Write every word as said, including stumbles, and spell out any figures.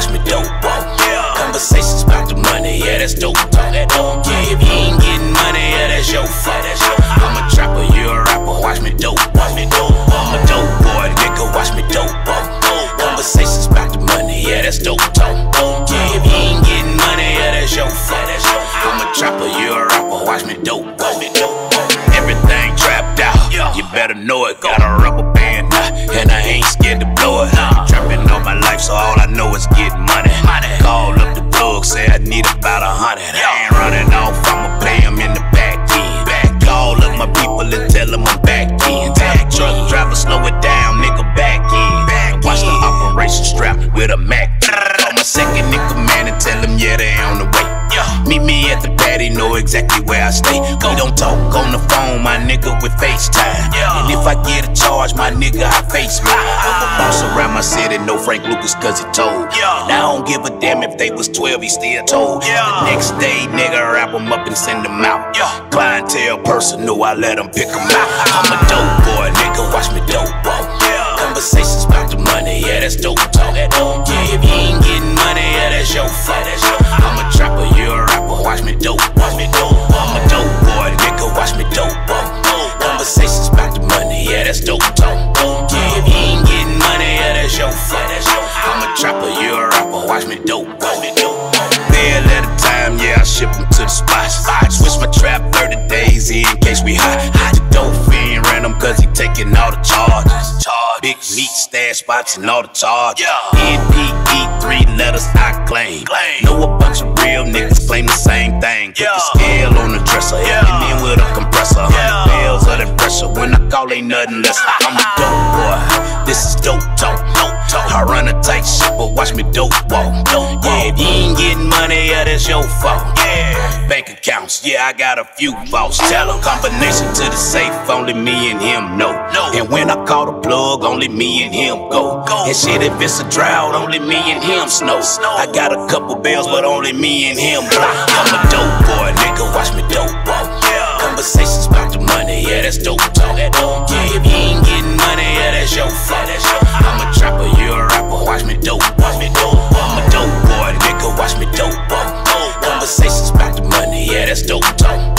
watch me dope walk. Conversations about the money, yeah, that's dope talk. Yeah, if you ain't getting money, yeah, that's your fault. I'm a trapper, you a rapper, watch me dope walk. I'm a dope boy, nigga, watch me dope walk. Conversations about the money, yeah, that's dope talk. Yeah, if you ain't getting money, yeah, that's your fault. I'm a trapper, you a rapper, watch me dope walk. Everything trapped out, you better know it. Got a rubber band now, and I ain't scared to blow it. Trapping all my life, so all I know is getting money. Call up the plug, say I need about a hundred. I ain't running off, I'ma play him in the back end. Call up my people and tell them I'm back in. Tell the truck driver, slow it down, nigga, back in. Watch the operation strap with a Mac. Call my second in command and tell them, yeah, they on the way. Meet me at the patty, know exactly where I stay. We don't talk on the phone, my nigga, with FaceTime. And if I get a charge, my nigga, I face mine. I'm a boss around my city, no Frank Lucas, cause he told. And I don't give a damn if they was twelve, he still told. The next day, nigga, wrap them up and send them out. Clientele personal, I let them pick them out. I'm a dope boy, nigga, watch me dope walk. Conversations about the money, yeah, that's dope talk. Yeah, if you ain't getting money, yeah, that's your fault. I'm a trapper, you a rapper, watch me dope walk. I'm a dope boy, nigga, watch me dope walk. Conversations about the money, yeah, that's dope talk. Yeah, if you ain't getting money, yeah, that's your fault. I'm a trapper, you a rapper, watch me dope walk. Bill at a time, yeah, I ship them to the spots. Switch my trap thirty days in case we hot. The dope fiend ran him cause he taking all the charges. Big meat stash spots and all the charges. N P E, three letters I claim. Know a bunch of real niggas claim the same thing. Put the scale on the dresser, hit me in with a compressor. Hundred bells of that pressure, when I call ain't nothing less. I'm a dope boy, this is dope talk. I run a tight ship, but watch me dope walk. Yeah, if you ain't getting money, yeah, that's your fault. Yeah, bank accounts, yeah, I got a few vaults. Tell them combination to the safe, only me and him know. And when I call the plug, only me and him go. And shit, if it's a drought, only me and him snow. I got a couple bells, but only me and him blow. I'm a dope boy, nigga, watch me dope walk. Conversations about the money, yeah, that's dope talk. Yeah, if you ain't getting money, yeah, that's your fault. I'm a trapper, you a rapper, watch me dope walk. I'm a dope boy, nigga, watch me dope walk. Conversations about the money, yeah, that's dope talk.